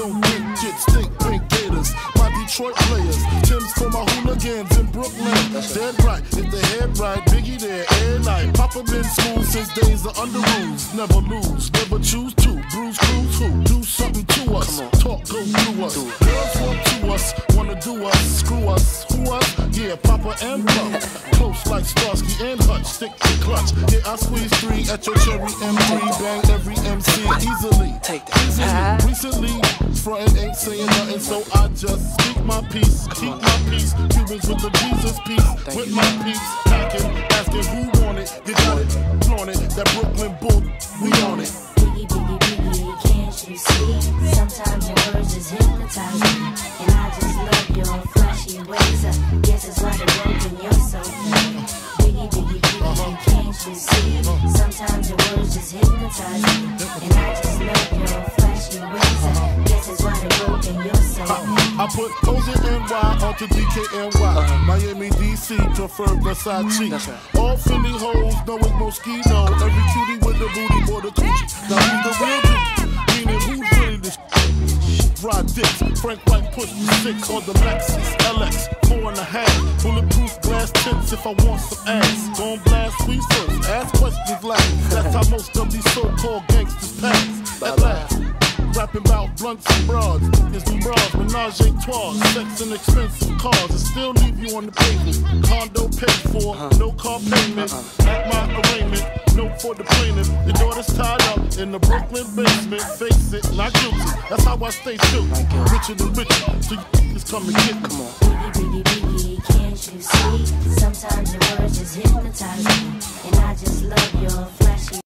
don't think, get stink, pink gators. My Detroit players, Tim's for my hooligans in Brooklyn. Dead right, if they head right, Biggie there, air night. Papa been school since days of under rules. Never lose, never choose to. Bruise, cruise, who? Do something to us. Talk, go through us. Girls want to us, wanna do us, screw us. Who us? Yeah, Papa and Puff. Close like Starsky and Hutch, stick to clutch. Yeah, I squeeze 3 at your cherry M3. Bang every MC easily. Take that. Recently, frontin' ain't saying nothing, so I just speak my peace, keep my peace. Cubans with the Jesus peace, with my peace. Packing, asking who want it, you got it, flaunt it. That Brooklyn bull, we on it. Biggie, biggie, biggie, can't you see? Sometimes your words just hypnotize me, and I just love your flashy ways. I guess it's why they're broken, you're so mean. Biggie, biggie, biggie, can't you see? Sometimes your words just hypnotize me, and I just love your flashy ways. I guess it's why they're broken, you're so mean. I put OZNY onto DKNY. Miami, DC, prefer Versace. That's right. All Philly hoes know it's Moschino. Every cutie with the booty, boy, the coochie. Now who's the real dude? Meaning who's really the ride dicks. Frank White pushed the 6 on the Lexus LX 4.5. Bulletproof glass tips if I want some ass. Gon' blast we first, ask questions last. That's how most of these so-called gangsters pass. At last. Rapping about blunts and broads, is them bras, menage a trois, sex and expensive cars, and still leave you on the pavement. Condo paid for, no car payment. At my arraignment, no for the plaintiff. Your daughter's tied up in the Brooklyn basement. Face it, not guilty. That's how I stay true. Richer than richer, so you just come and get me. Come on. Biggie, biggie, biggie, can't you see? Sometimes your words just hypnotize me, and I just love your